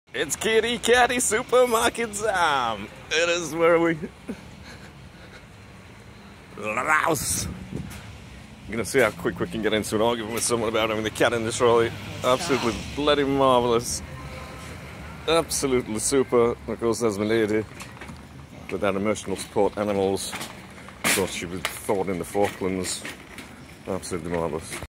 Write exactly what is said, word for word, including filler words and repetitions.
It's kitty catty supermarket time. It is where we louse. You're gonna see how quick we can get into an argument with someone about having the cat in the trolley. Absolutely bloody marvellous. Absolutely super. Of course, there's my lady with that emotional support animals. Thought she was thought in the Falklands. Absolutely marvellous.